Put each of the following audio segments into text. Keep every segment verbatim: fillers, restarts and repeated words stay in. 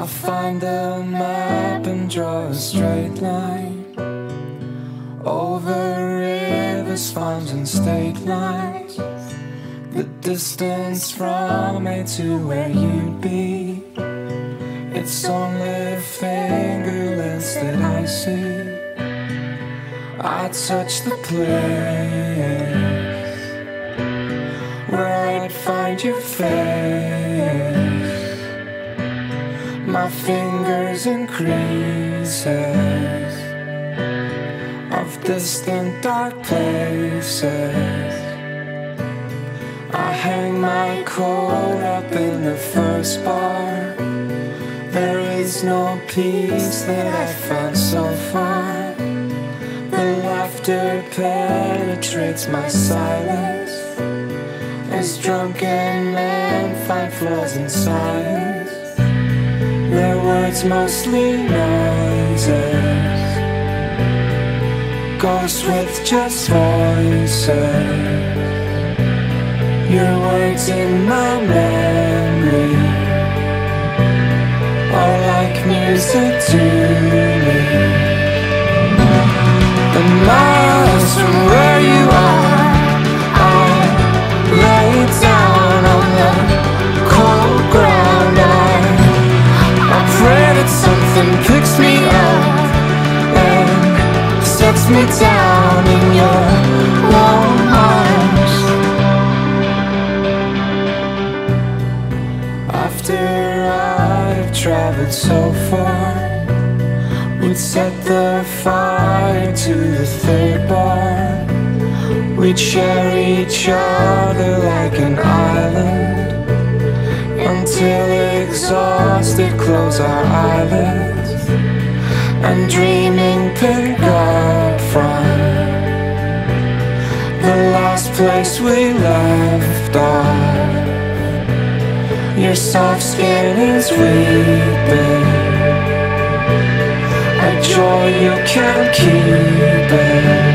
I'll find the map and draw a straight line over rivers, farms and state lines. The distance from me to where you'd be, it's only fingerless that I see. I touch the place where I'd find your face. My fingers in creases of distant dark places. I hang my coat up in the first bar. There is no peace that I've found so far. The laughter penetrates my silence as drunken men find flaws in science. Their words mostly noises, ghosts with just voices. Your words in my memory are like music to me. And miles from where you are, I lay down on the cold ground. And I, I pray that something picks me up and sets me down in your warm arms. After I've traveled so far, we'd set the fire to the third bar. We'd share each other like an island until exhausted close our eyelids and dreaming pick up from the last place we left off. Your soft skin is weeping, a joy you can't keep it.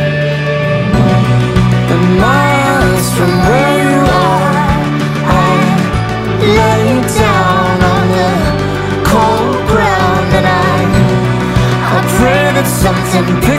And miles from where you are, I lay down on the cold ground. And I, I pray that something